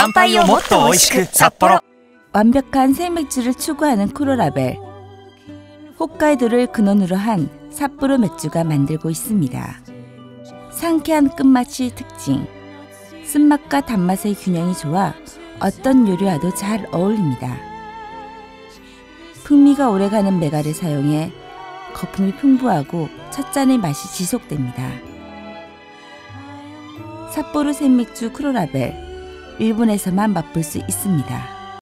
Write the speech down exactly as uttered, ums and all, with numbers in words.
乾杯をもっと美味しく札幌. 완벽한 생맥주를 추구하는 코로라벨. 홋카이도를 근원으로 한 삿포로 맥주가 만들고 있습니다. 상쾌한 끝맛이 특징. 쓴맛과 단맛의 균형이 좋아 어떤 요리와도 잘 어울립니다. 풍미가 오래가는 메가를 사용해 거품이 풍부하고 첫 잔의 맛이 지속됩니다. 삿포로 생맥주 코로라벨. 일본에서만 맛볼 수 있습니다.